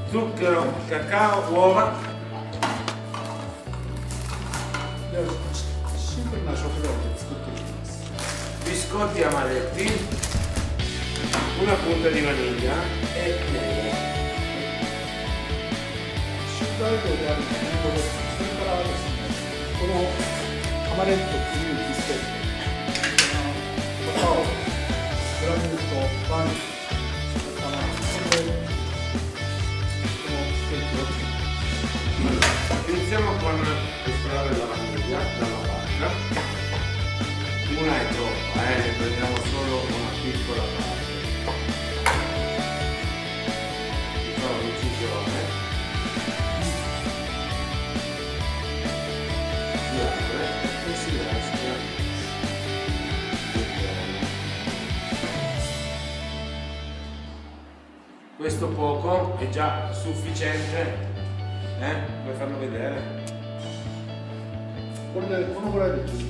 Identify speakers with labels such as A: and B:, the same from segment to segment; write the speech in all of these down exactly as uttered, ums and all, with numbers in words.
A: zucchero, cacao, uova. Biscotti amaretti, una punta di vaniglia e miele.
B: シュガールであるということです。それからですね、このアマレット、クリーム、ビスケット、カカオ、グラニュー糖、バニラ、それからこれでこのステーキを作ります。
A: Iniziamo con estrarre la vaniglia dalla barra. Una è troppa, eh, ne prendiamo solo una piccola parte. Facciamo l'incisione. Si apre e si lascia. Questo poco è già sufficiente. Eh? Vuoi farlo vedere?
B: これでこのぐらいで十分。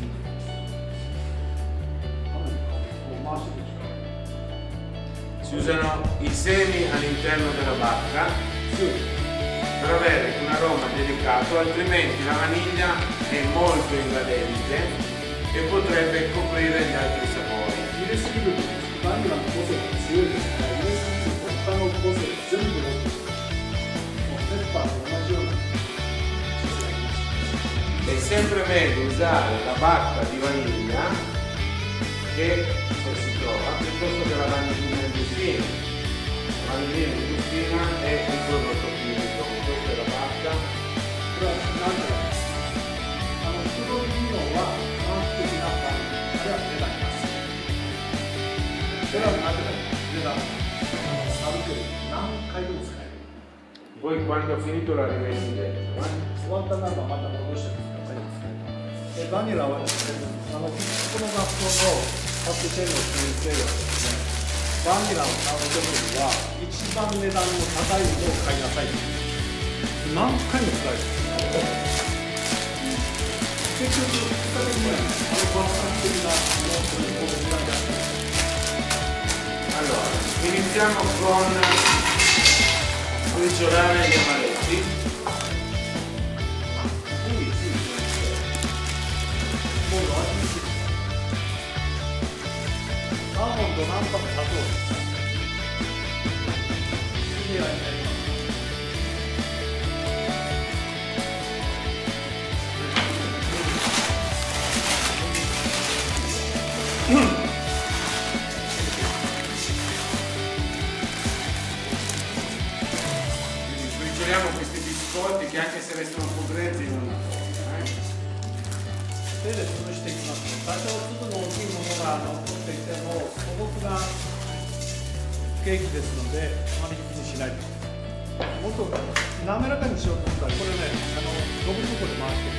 B: こう回していく。
A: Si usano i semi all'interno della bacca per avere un aroma delicato, altrimenti la vaniglia è molto invadente e potrebbe coprire gli altri sapori.
B: 入れすぎるとバニラの個性が強いですから、入れすぎると他の個性が全部持ってくる。ペッパーと同じような。
A: È sempre meglio usare la bacca di vaniglia che si trova piuttosto che la vanillina in bustina. La vanillina in bustina è un prodotto chimico, questa è la bacca.
B: Però un'altra, a un prodotto chimico va anche in acqua, però è da classe. Però un'altra, è da salute, non caio usare.
A: Poi quando ho finito la rimessi dentro. Eh?
B: 終わったならまた戻してください。でバニラはですね、あのこの学校のパティシエの先生はですね、バニラを買う時には一番値段の高いものを買いなさい。何回も使える。結局、二人ぐらいあの爆発的なものにこう使い出す。
A: Allora, iniziamo con briciolare gli amaretti. アーモンド何パク砂糖です。きれいになります。Bricioliamo questi biscotti che anche se restano un po' grezzi non 手で潰していきますので、多少粒の大きいものが残っていても素朴なケーキですので、あまり気にしないで。もっと滑らかにしようと思ったら、これね、あのゴム底で回して。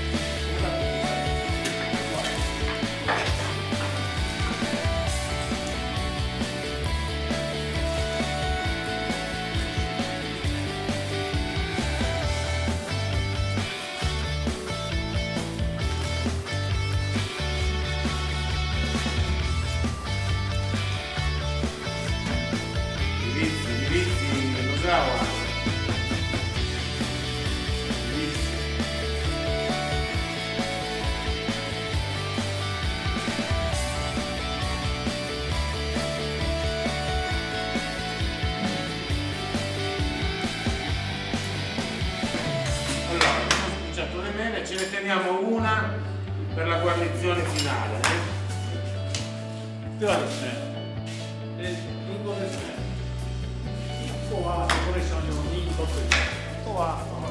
A: Ce ne teniamo una per la guarnizione finale. Eh? ではですね、でリンゴですね。いっこはデコレーション用に取っておきます。あとは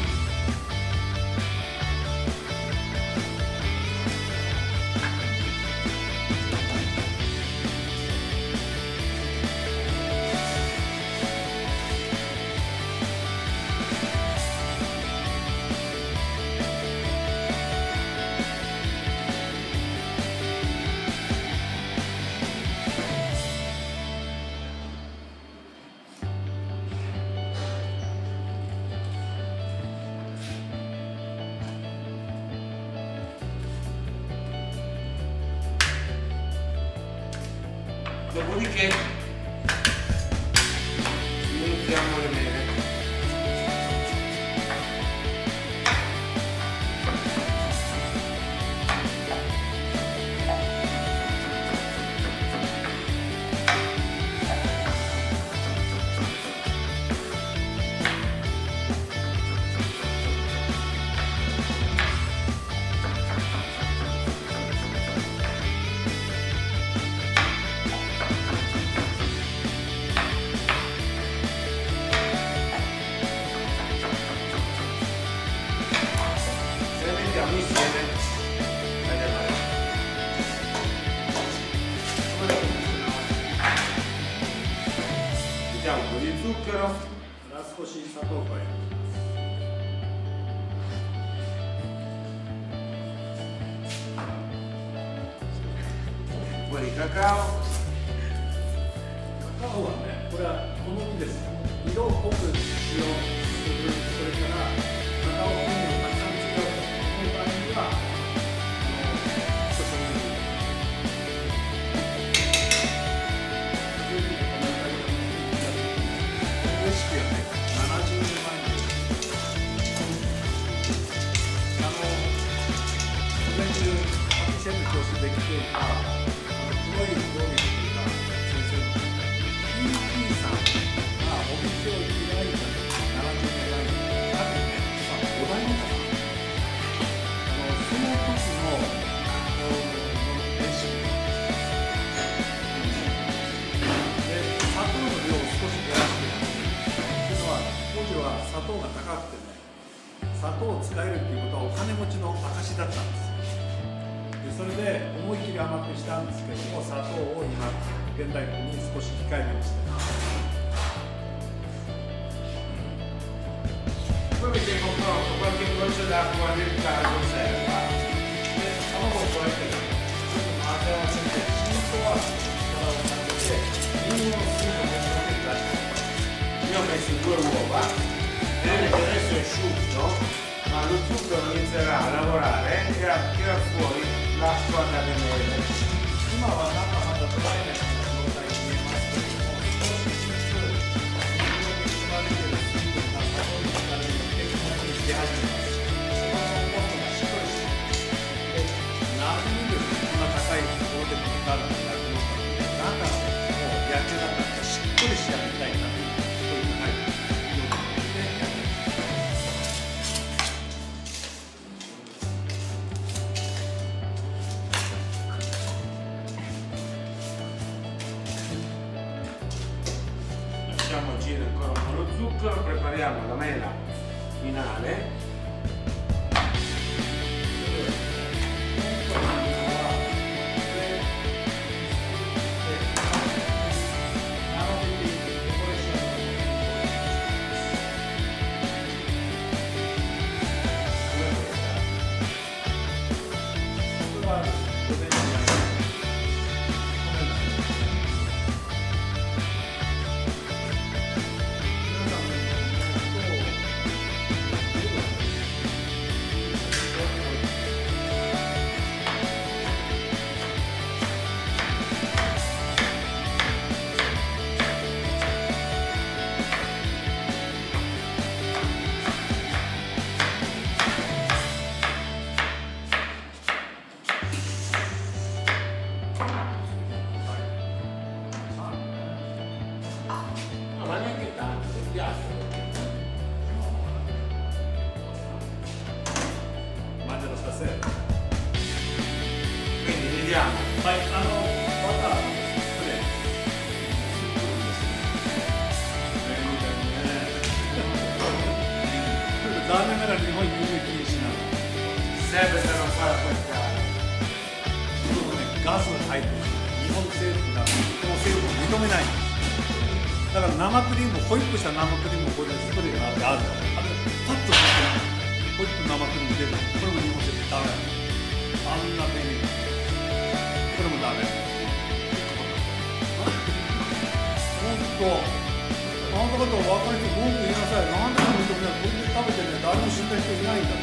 A: Allora, dopodiché smontiamo le mele. Insieme agli amaretti. Mettiamo un po' di zucchero.
B: 少し砂糖を加えます。
A: Un po' di cacao.
B: カカオはね、これは好みです。色を濃くしようする、それからカカオ風味をたくさん使うという場合には、少し多めに。レシピはね、ななじゅうねんまえにあの午前中パティシエの教室で来ていた黒い料理をさんがお店を開いたななじゅうねんまえに多分ね、まあ、ごだいめかな、あのその時のレシピで砂糖の量を少し減らしてやるっていうのは、当時は砂糖が高くてね、砂糖を使えるっていうことはお金持ちの証だったんですよ。でそれで思い切り甘くしたんですけれども、砂糖を今現代風に少し控えめにしてます。
A: Poi avete comprato qualche goccia d'acqua nel caso serva.
B: Avevo qualche ma abbiamo sempre cinque perché uno
A: io ho messo due uova, vedete che adesso è asciutto, ma lo zucchero inizierà a lavorare e a tirare fuori l'acqua dalle mele.
B: Prima va andata a trovare
A: Facciamo girare ancora un po' lo zucchero, prepariamo la mela finale. Quindi vediamo.
B: Vai, ah no, guarda,
A: serve per non fare affrettare.
B: ガスが入ってる。日本政府がこの政府を認めない。だから生クリーム、ホイップした生クリームをこれでスプレーがある。あとパッとしてホイップ生クリーム出る。これも日本政府ダメ。あんな便利。これもダメ。本当。あんた方は若い人文句言いなさい。なんでも認めない。これで食べてね、誰も死んだ人いないんだ。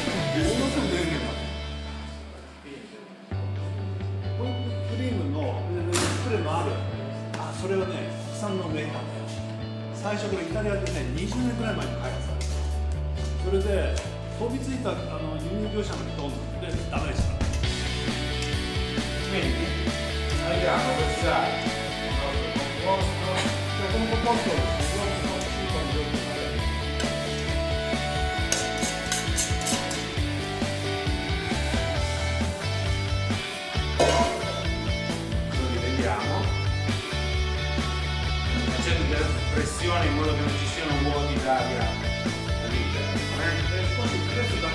B: ものすごく便利な。ホイップクリームの産のメーカーで、最初これイタリアでね、にじゅうねんくらい前に開発された。それで飛びついたあの輸入業者の人でダメでした。
A: Quindi andiamo a versare il nostro composto.
B: Cioè, con un composto non si può dire.
A: Lo rivediamo facendo della pressione in modo che non ci siano vuoti d'aria all'interno.
B: Eh, poi questo da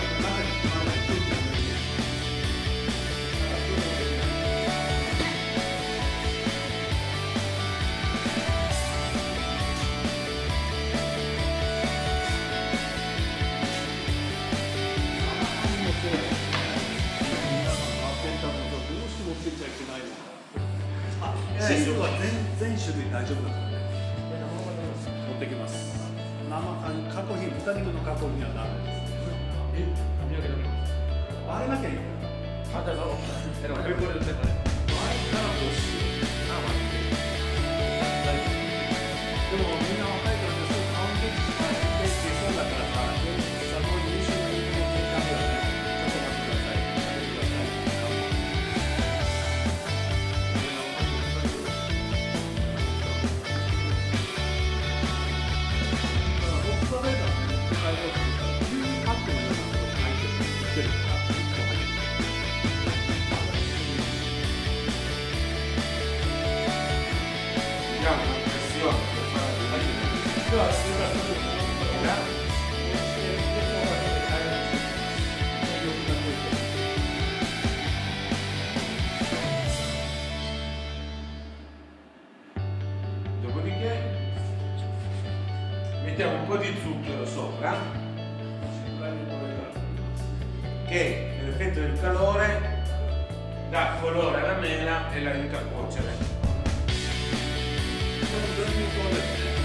B: チーズは全全種類大丈夫だからね。持ってきます。生加工品、豚肉の加工品はダメです。え、見分けダメです。割れなきゃいいから。あ、だから、え、これこれこれ。割れたらどうしよう。あ、割れて。でもみんな若いからね、そうカウントしないでそうだからさ、その優秀な肉の結果ではね、ちょっと待ってください。待ってください。
A: Dopodiché mettiamo un po' di zucchero sopra che nell'effetto del calore dà colore alla mela e la aiuta a cuocere.
B: Sono due minuti.